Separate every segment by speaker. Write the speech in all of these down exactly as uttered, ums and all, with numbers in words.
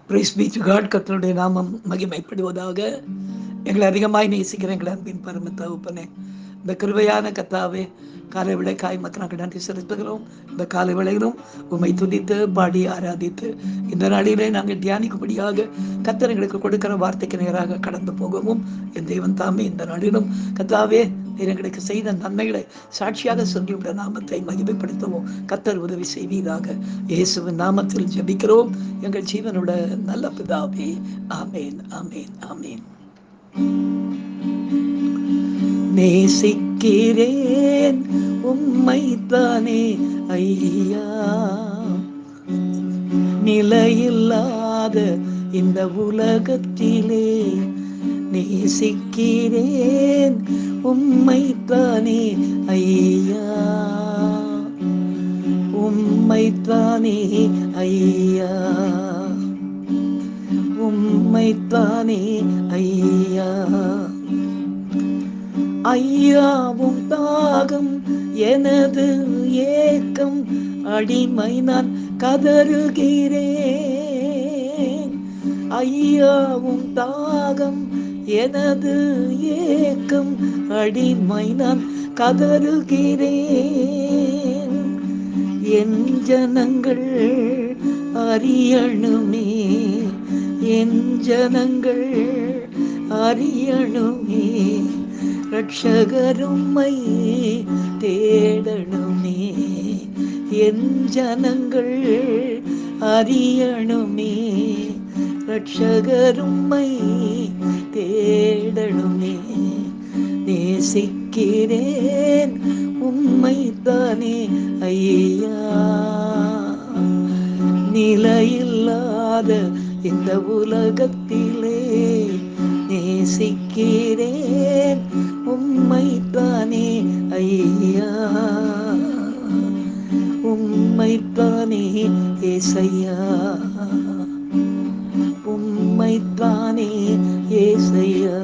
Speaker 1: Price B to God. கர்த்தருடைய நாமம் மகிமைப்படுவதாக. எங்களை அதிகமாய் நேசிக்கிற எங்களை அன்பின் பரம தகப்பனே, இந்த கிருபையான கர்த்தாவே, காலை விளைக்காய் மக்களுக்கு நன்றி செலுத்துகிறோம். இந்த காலை விளையிலும் உம்மை துதித்து பாடி ஆராதித்து இந்த நாளிலே நாங்கள் தியானிக்கும்படியாக கர்த்தர் எங்களுக்கு கொடுக்கிற வார்த்தைக்கு நேராக கடந்து போகவும் என் தெய்வன் தாமே இந்த நாளிலும் கர்த்தாவே நீர் எங்களுக்கு செய்த நன்மைகளை சாட்சியாக சொல்லி உள்ள நாமத்தை மகிமைப்படுத்தவும் கர்த்தர் உதவி செய்வீராக. இயேசுவின் நாமத்தில் ஜெபிக்கிறோம் எங்கள் ஜீவனுள்ள நல்ல பிதாவே. ஆமேன், ஆமேன், ஆமேன். நேசிக்கிறேன் உம்மைத்தானே ஐயா, நிலையில்லாத இந்த உலகத்திலே நேசிக்கிறேன் உம்மைத்தானே ஐயா, உம்மைத்தானே ஐயா, உம்மைத்தானே ஐயா. ஐயாவும் தாகம் எனது ஏக்கம், அடிமை நான் கதறுகிறேன். ஐயாவும் தாகம் எனது ஏக்கம், அடிமை நான் கதறுகிறேன். என் ஜனங்கள் அறியணுமே, என் ஜனங்கள் அறியணுமே, ரட்சகரும்மை தேடணுமே. என் ஜனங்கள் அறியணுமே, ரட்சகரும்மை தேடணுமே. நேசிக்கிறேன் உம்மைத்தானே ஐயா, நிலையில்லாத இந்த உலகத்திலே நேசிக்கிறேன் உம்மைத்தானே ஐயா, உம்மைத்தானே ஏசையா, உம்மைத்தானே ஏசையா.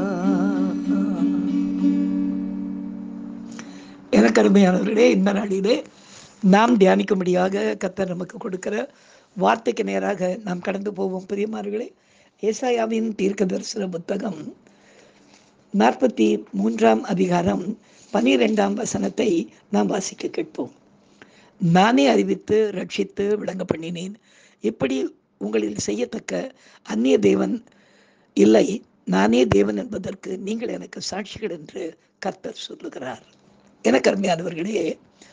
Speaker 1: எனக்கு அருமையானவர்களே, இந்த நாளிலே நாம் தியானிக்கும்படியாக கர்த்தர் நமக்கு கொடுக்கிற வார்த்தைக்கு நேராக நாம் கடந்து போவோம். பிரியமானவர்களே, ஏசாயாவின் தீர்க்க தரிசன புத்தகம் நாற்பத்தி மூன்றாம் அதிகாரம் பனிரெண்டாம் வசனத்தை நாம் வாசிக்க கேட்போம். நானே அறிவித்து ரட்சித்து விளங்க பண்ணினேன், இப்படி உங்களில் செய்யத்தக்க அந்நிய தேவன் இல்லை, நானே தேவன் என்பதற்கு நீங்கள் எனக்கு சாட்சிகள் என்று கர்த்தர் சொல்லுகிறார். எனக்கு அருமையானவர்களே,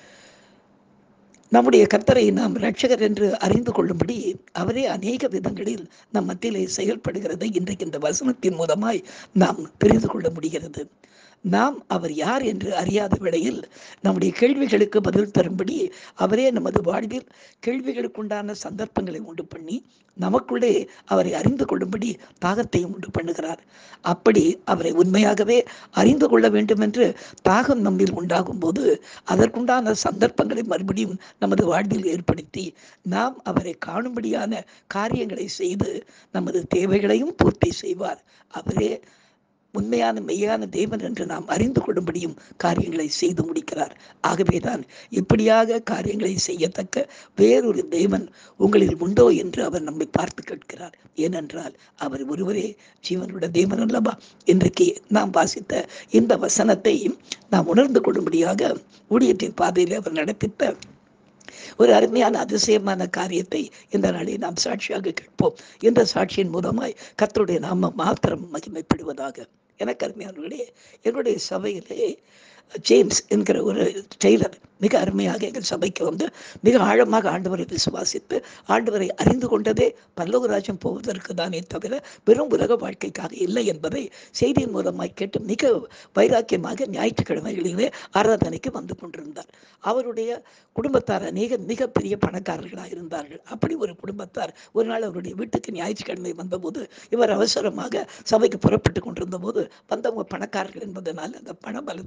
Speaker 1: நம்முடைய கர்த்தரை நாம் இரட்சகர் என்று அறிந்து கொள்ளும்படி அவரே அநேக விதங்களில் நம் மத்தியிலே செயல்படுகிறதை இன்றைக்கு இந்த வசனத்தின் மூலமாய் நாம் தெரிந்து கொள்ள முடிகிறது. நாம் அவர் யார் என்று அறியாத வேளையில் நம்முடைய கேள்விகளுக்கு பதில் தரும்படி அவரே நமது வாழ்வில் கேள்விகளுக்குண்டான சந்தர்ப்பங்களை உண்டு பண்ணி நமக்குள்ளே அவரை அறிந்து கொள்ளும்படி தாகத்தையும் உண்டு பண்ணுகிறார். அப்படி அவரை உண்மையாகவே அறிந்து கொள்ள வேண்டும் என்று தாகம் நம்மில் உண்டாகும் போது அதற்குண்டான சந்தர்ப்பங்களை மறுபடியும் நமது வாழ்வில் ஏற்படுத்தி நாம் அவரை காணும்படியான காரியங்களை செய்து நமது தேவைகளையும் பூர்த்தி செய்வார். அவரே உண்மையான மெய்யான தேவன் என்று நாம் அறிந்து கொள்ளும்படியும் காரியங்களை செய்து முடிக்கிறார். ஆகவேதான் இப்படியாக காரியங்களை செய்யத்தக்க வேறொரு தேவன் உங்களில் உண்டோ என்று அவர் நம்மை பார்த்து கேட்கிறார். ஏனென்றால் அவர் ஒருவரே ஜீவனுடைய தேவன் அல்லவா. இன்றைக்கு நாம் வாசித்த இந்த வசனத்தை நாம் உணர்ந்து கொள்ளும்படியாக ஊழியத்தின் பாதையில் அவர் நடப்பித்த ஒரு அருமையான அதிசயமான காரியத்தை இந்த நாளில் நாம் சாட்சியாக கேட்போம். இந்த சாட்சியின் மூலமாய் கர்த்தருடைய நாமம் மாத்திரம் மகிமைப்படுவதாக. எனக்கு அருமையானவர்களே, என்னுடைய சபையிலே ஜேம்ஸ் என்கிற ஒரு டெய்லர் மிக அருமையாக எங்கள் சபைக்கு வந்து மிக ஆழமாக ஆண்டவரை விசுவாசித்து ஆண்டவரை அறிந்து கொண்டதே பரலோகராஜ்யம் போவதற்கு தானே தவிர வெறும் உலக வாழ்க்கைக்காக இல்லை என்பதை செய்தியின் மூலமாய் கேட்டு மிக வைராக்கியமாக ஞாயிற்றுக்கிழமைகளிலே ஆராதனைக்கு வந்து கொண்டிருந்தார். அவருடைய குடும்பத்தார் அநேக மிகப்பெரிய பணக்காரர்களாக இருந்தார்கள். அப்படி ஒரு குடும்பத்தார் ஒரு நாள் அவருடைய வீட்டுக்கு ஞாயிற்றுக்கிழமை வந்தபோது இவர் அவசரமாக சபைக்கு புறப்பட்டு கொண்டிருந்த போது வந்தவங்க பணக்காரர்கள் என்பதனால் அந்த பண பலத்தை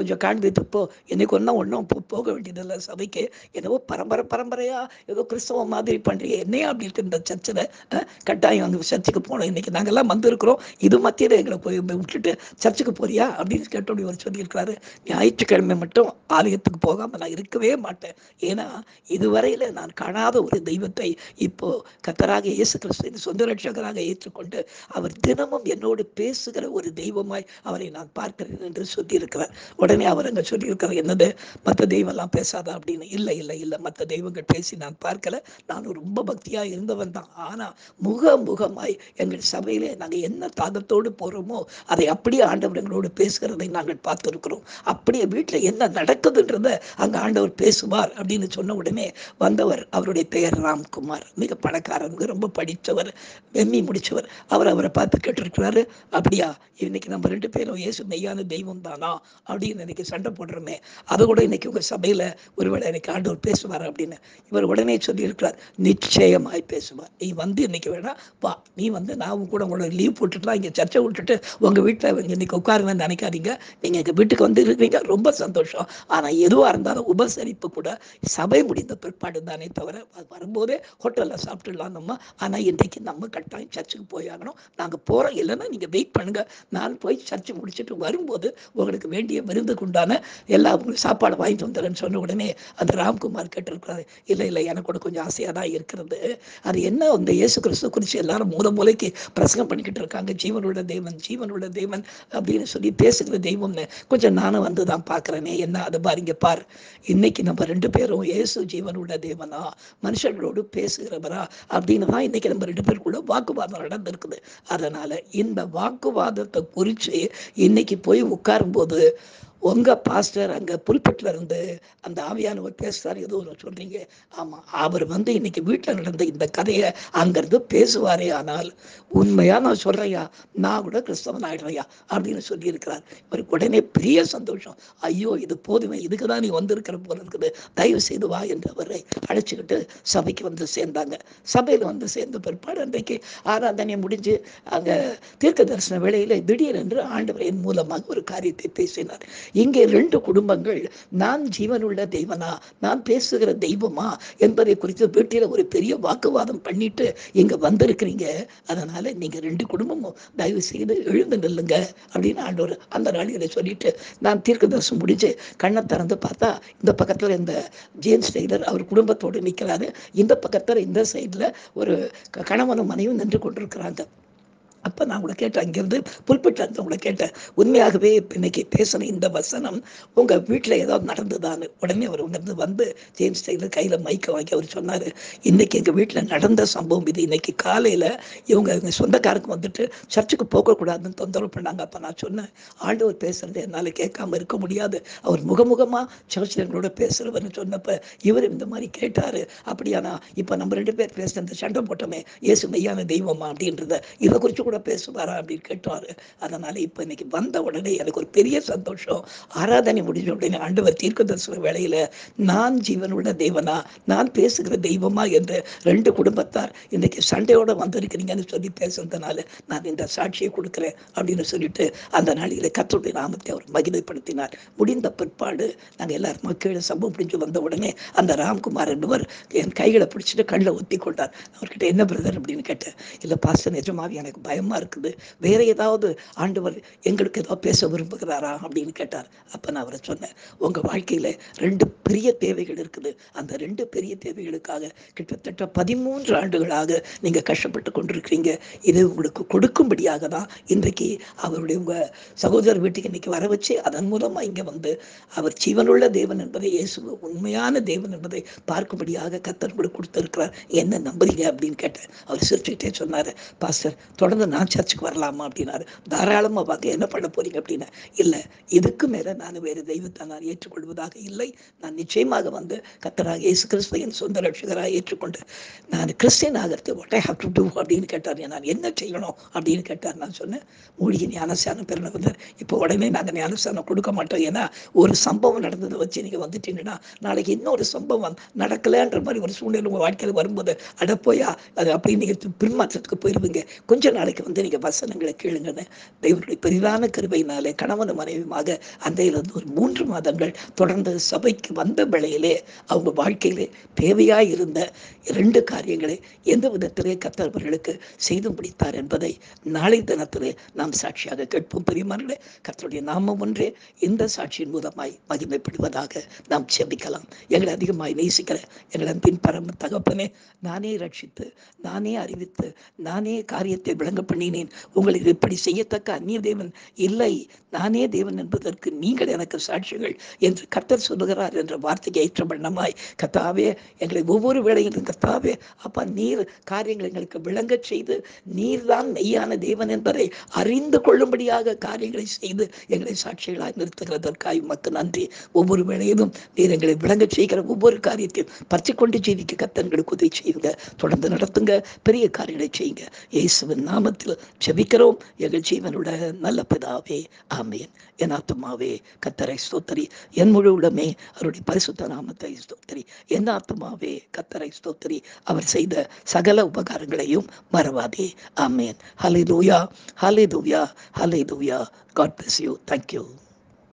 Speaker 1: கொஞ்சம் காண்பித்து போ, இன்னைக்கு ஒன்றும் ஒன்றும் போக வேண்டியதில்லை சபைக்கு, என்னவோ பரம்பரை பரம்பரையா ஏதோ கிறிஸ்தவ மாதிரி பண்றீங்க என்னையா அப்படின்ட்டு இந்த சர்ச்சில் கட்டாயம் அங்கே சர்ச்சுக்கு போனோம், இன்னைக்கு நாங்கெல்லாம் வந்திருக்கிறோம், இது மத்தியில் எங்களை போய் விட்டுட்டு சர்ச்சுக்கு போறியா அப்படின்னு கேட்டோடி அவர் சொல்லியிருக்கிறாரு. ஞாயிற்றுக்கிழமை மட்டும் ஆலயத்துக்கு போகாமல் நான் இருக்கவே மாட்டேன். ஏன்னா இதுவரையில் நான் காணாத ஒரு தெய்வத்தை இப்போ கர்த்தராக இயேசு கிறிஸ்து சொந்த ரட்சகராக ஏற்றுக்கொண்டு அவர் தினமும் என்னோடு பேசுகிற ஒரு தெய்வமாய் அவரை நான் பார்க்கிறேன் என்று சொல்லியிருக்கிறார். உடனே அவர் அங்கே சொல்லியிருக்கிறார், என்னது மற்ற தெய்வம்லாம் பேசாதா அப்படின்னு. இல்லை இல்லை இல்லை மற்ற தெய்வங்கள் பேசி நான் பார்க்கல, நான் ரொம்ப பக்தியாக இருந்தவன் தான். ஆனால் முக முகமாய் எங்கள் சபையிலே நாங்கள் என்ன தாகத்தோடு போகிறோமோ அதை அப்படியே ஆண்டவர் எங்களோடு பேசுகிறதை நாங்கள் பார்த்துருக்கிறோம். அப்படியே வீட்டில் என்ன நடக்குதுன்றத அங்கே ஆண்டவர் பேசுவார் அப்படின்னு சொன்ன உடனே வந்தவர், அவருடைய பெயர் ராம்குமார், மிக பணக்காரங்க, ரொம்ப படித்தவர், எம்இ முடித்தவர். அவர் அவரை பார்த்து கேட்டிருக்கிறாரு, அப்படியா இன்னைக்கு நம்ம ரெண்டு பேரும் இயேசு மெய்யான தெய்வம் தானா அப்படின்னு இன்னைக்கு சண்டை போடுறோமே, அதை கூட இன்னைக்கு உங்கள் சபையில் ஒருவேளை இன்னைக்கு ஆண்டவர் பேசுவார் அப்படின்னு. இவர் உடனே சொல்லியிருக்கிறார், நிச்சயமாய் பேசுவார், நீ வந்து இன்னைக்கு வேணா வா, நீ வந்து நான் கூட உங்களோட லீவ் போட்டுட்டுலாம் இங்கே சர்ச்சை விட்டுட்டு உங்கள் வீட்டில் இன்னைக்கு உட்காருங்கன்னு நினைக்காதீங்க, நீங்கள் எங்கள் வீட்டுக்கு வந்து இருக்கிறீங்க ரொம்ப சந்தோஷம். ஆனால் எதுவாக இருந்தாலும் உபசரிப்பு கூட சபை முடிந்த பிற்பாடு தானே தவிர வரும்போதே ஹோட்டலில் சாப்பிட்டுடலாம் நம்ம. ஆனால் இன்றைக்கு நம்ம கட்டாயம் சர்ச்சுக்கு போய் ஆகணும், நாங்கள் போகிறோம், இல்லைன்னா நீங்கள் வெயிட் பண்ணுங்கள், நான் போய் சர்ச்சு முடிச்சுட்டு வரும்போது உங்களுக்கு வேண்டிய விருந்துக்கு உண்டான எல்லா உங்களுக்கு சாப்பாடு வாங்கிட்டு வந்துடுறேன்னு சொன்ன உடனே அந்த ராம்குமார் கேட்டிருக்கிறாரு, இல்லை இல்லை எனக்கு கூட கொஞ்சம் ஆசையாக தான் இருக்கிறது, அது என்ன அந்த இயேசு கிறிஸ்து குறித்து எல்லாரும் மூல மூலைக்கு பிரசங்கம் பண்ணிக்கிட்டு இருக்காங்க, ஜீவனுள்ள தேவன் ஜீவனுள்ள தேவன் அப்படின்னு சொல்லி பேசுகிற தெய்வம்னு கொஞ்சம் நானும் வந்து தான் பார்க்குறேனே, என்ன அது பாருங்க பார், இன்னைக்கு நம்ம ரெண்டு பேரும் இயேசு ஜீவனுள்ள தேவனா மனுஷர்களோடு பேசுகிறவரா அப்படின்னு தான் இன்னைக்கு நம்ம ரெண்டு பேருக்குள்ள வாக்குவாதம் நடந்திருக்குது. அதனால இந்த வாக்குவாதத்தை குறித்து இன்னைக்கு போய் உட்காரும் போது உங்க பாஸ்டர் அங்க புல்பிட்ல இருந்து அந்த ஆவியானவர் பேசுறாரு ஏதோ ஒன்று சொல்றீங்க, ஆமா அவர் வந்து இன்னைக்கு வீட்டில் நடந்த இந்த கதையை அங்கிருந்து பேசுவாரே, ஆனால் உண்மையா நான் சொல்றையா நான் கூட கிறிஸ்தவன் ஆயிடுறையா அப்படின்னு சொல்லி இருக்கிறார். இவருக்கு உடனே பெரிய சந்தோஷம், ஐயோ இது போதுமே, இதுக்குதான் நீ வந்திருக்கிற போல இருக்குது, தயவு செய்து வா என்று அவரை அழைச்சிக்கிட்டு சபைக்கு வந்து சேர்ந்தாங்க. சபையில் வந்து சேர்ந்த பிற்பாடு அன்றைக்கு ஆராதனை முடிஞ்சு அங்க தீர்க்க தரிசன வேளையில திடீரென்று ஆண்டவர் என் மூலமாக ஒரு காரியத்தை பேசினார். இங்கே ரெண்டு குடும்பங்கள் நான் ஜீவனுள்ள தெய்வனா நான் பேசுகிற தெய்வமா என்பதை குறித்து வீட்டில் ஒரு பெரிய வாக்குவாதம் பண்ணிட்டு இங்க வந்திருக்கிறீங்க, அதனால நீங்க ரெண்டு குடும்பமும் தயவு செய்து எழுந்து நில்லுங்க அப்படின்னு ஆண்டவர் அந்த நாளில சொல்லிட்டு நான் தீர்க்க தரிசனம் முடிஞ்சு கண்ணை திறந்து பார்த்தா இந்த பக்கத்துல இந்த ஜேம்ஸ் டெய்லர் அவர் குடும்பத்தோடு நிற்கிறாரு, இந்த பக்கத்துல இந்த சைட்ல ஒரு கணவனும் மனைவியும் நின்று கொண்டிருக்கிறாங்க. அப்போ நான் கூட கேட்டேன், அங்கேருந்து புல்பிட்டு கூட கேட்டேன், உண்மையாகவே இன்னைக்கு பேசின இந்த வசனம் உங்கள் வீட்டில் ஏதாவது நடந்ததான்னு. உடனே அவர் உணர்ந்து வந்து ஜேம்ஸ் டெய்லர் கையில் மைக்கை வாங்கி அவர் சொன்னார், இன்னைக்கு எங்கள் வீட்டில் நடந்த சம்பவம் இது, இன்னைக்கு காலையில் இவங்க எங்கள் சொந்தக்காரங்க வந்துட்டு சர்ச்சுக்கு போகக்கூடாதுன்னு தொந்தரவு பண்ணாங்க. அப்போ நான் சொன்னேன், ஆண்டவர் பேசுறது என்னால் கேட்காம இருக்க முடியாது, அவர் முகமுகமாக சர்ச்சில் எங்களோட பேசுகிறவர்னு சொன்னப்போ இவர் இந்த மாதிரி கேட்டார், அப்படியானா இப்போ நம்ம ரெண்டு பேர் பேசுகிற இந்த சண்டை போட்டோமே இயேசு மெய்யான தெய்வமா அப்படின்றத இதை குறித்து கூட பேசுவாரா அப்படின்னு கேட்டாரு. அதனால இப்ப இன்னைக்கு வந்த உடனே எனக்கு ஒரு பெரிய சந்தோஷம். ஆராதனை முடிஞ்ச உடனே ஆண்டவர் தீர்க்க தரிசன வேளையில நான் ஜீவனுள்ள தேவனா நான் பேசுகிற தெய்வமா என்ற ரெண்டு குடும்பத்தார் இன்னைக்கு சண்டையோட வந்திருக்கிறீங்கன்னு சொல்லி பேசுறதுனால நான் இந்த சாட்சியை கொடுக்கிறேன் அப்படின்னு சொல்லிட்டு அந்த நாளில கர்த்தருடைய நாமத்தை அவர் மகிமைப்படுத்தினார். முடிந்த பிற்பாடு நாங்கள் எல்லாரும் மக்கள் சம்பவம் முடிஞ்சு வந்த உடனே அந்த ராம்குமார் என்பவர் என் கைகளை பிடிச்சிட்டு கண்ணில் ஒத்தி கொண்டார். அவர்கிட்ட என்ன பிரதர் அப்படின்னு கேட்டேன். இல்லை பாஸ்டர் நிஜமாவே எனக்கு பயம் இருக்குது, வேற ஏதாவது ஆண்டவர் எங்களுக்கு ஏதாவது பேச விரும்புகிறாரா அப்படின்னு கேட்டார். அப்ப நான் அவரை சொன்னேன், உங்க வாழ்க்கையில ரெண்டு பெரிய தேவைகள் இருக்குது, அந்த ரெண்டு பெரிய தேவைகளுக்காக கிட்டத்தட்ட பதிமூன்று ஆண்டுகளாக நீங்க கஷ்டப்பட்டு கொண்டிருக்கிறீங்க, இது உங்களுக்கு கொடுக்கும்படியாக தான் இன்றைக்கு அவருடைய உங்க சகோதரர் வீட்டுக்கு இன்னைக்கு வர வச்சு அதன் மூலமா இங்க வந்து அவர் ஜீவனுள்ள தேவன் என்பதை இயேசு உண்மையான தேவன் என்பதை பார்க்கும்படியாக கர்த்தர் கூட கொடுத்திருக்கிறார், என்ன நம்புறீங்க அப்படின்னு கேட்டேன். அவர் சிரிச்சுக்கிட்டே சொன்னாரு, பாஸ்டர் தொடர்ந்து நான் சர்ச்சுக்கு வரலாமா அப்படின்னாரு. தாராளமாக பார்த்து என்ன பண்ண போறீங்க அப்படின்னா, இல்லை இதுக்கு மேலே நான் வேறு தெய்வத்தை நான் ஏற்றுக்கொள்வதாக இல்லை, நான் நிச்சயமாக வந்து கர்த்தராக இயேசு கிறிஸ்து என் சொந்த ரட்சகராக ஏற்றுக்கொண்டு நான் கிறிஸ்டியன் ஆகிறது what I have to do அப்படின்னு கேட்டார். நான் என்ன செய்யணும் அப்படின்னு கேட்டார். நான் சொன்னேன், மூழ்கி ஞானஸ்தானம் பெறணும் வந்தார். இப்போ உடனே நாங்கள் ஞானஸ்தானம் கொடுக்க மாட்டோம், ஏன்னா ஒரு சம்பவம் நடந்ததை வச்சு நீங்கள் வந்துட்டீங்கன்னா நாளைக்கு இன்னொரு சம்பவம் நடக்கலைன்ற மாதிரி ஒரு சூழ்நிலை உங்கள் வாழ்க்கையில் வரும்போது அடப்போயா அது அப்படின்னு நீங்கள் பின்மாற்றத்துக்கு போயிடுவீங்க, கொஞ்ச நாளைக்கு வந்து நீங்க வசனங்களை கேளுங்கன்னு தேவனுடைய பெரிதான கிருபையினாலே கணவன் மனைவியுமாக அன்றையிலிருந்து ஒரு மூன்று மாதங்கள் தொடர்ந்து சபைக்கு வந்த வேளையிலே அவங்க வாழ்க்கையிலே தேவையாய் இருந்த இரண்டு காரியங்களை எந்த விதத்திலே கர்த்தர் அவர்களுக்கு செய்து முடித்தார் என்பதை நாளை தினத்திலே நாம் சாட்சியாக கேட்போம். பெரியமானே, கர்த்தருடைய நாமம் ஒன்றே இந்த சாட்சியின் மூலமாய் மகிமைப்படுவதாக நாம் செபிக்கலாம். எங்களை அதிகமாய் நேசிக்கிற எங்கள் அன்பின் பரம தகப்பனே, நானே ரட்சித்து நானே அறிவித்து நானே காரியத்தை விளங்க பண்ணினேன். உங்களை இப்படி செய்யத்தக்க அந்நிய தேவன் இல்லை, நானே தேவன் என்பதற்கு நீங்கள் எனக்கு சாட்சிகள் என்று கர்த்தர் சொல்லுகிறார் என்ற வார்த்தைக்கு ஏற்ற வண்ணமாய் கர்த்தாவே எங்களை ஒவ்வொரு வேளையிலும் கர்த்தாவே அப்பா நீர் காரியங்களை எங்களுக்கு விளங்க செய்து நீர்தான் மெய்யான தேவன் என்பதை அறிந்து கொள்ளும்படியாக காரியங்களை செய்து எங்களை சாட்சிகளாய் நிறுத்துகிறதற்காய் உமக்கு நன்றி. ஒவ்வொரு வேளையிலும் நீர் எங்களை விளங்க செய்கிற ஒவ்வொரு காரியத்தையும் பற்றி கொண்டு ஜீவிக்க கர்த்தர்களுக்கு உதவி செய்யுங்க. தொடர்ந்து நடத்துங்க, பெரிய காரியங்களை செய்யுங்க. இயேசுவின் நாமத்தில் ஜெபிக்கிறோம் எங்கள் ஜீவனுள்ள நல்ல பிதாவே, ஆமென். என் ஆத்துமாவே கர்த்தரை ஸ்தோத்திரி, என் முழு உடமே அவருடைய பரிசுத்த நாமத்தை ஸ்தோத்திரி. என் ஆத்துமாவே கர்த்தரை ஸ்தோத்திரி, அவர் செய்த சகல உபகாரங்களையும் மறவாதே. ஆமென். ஹல்லேலூயா, ஹல்லேலூயா, ஹல்லேலூயா. God bless you. Thank you.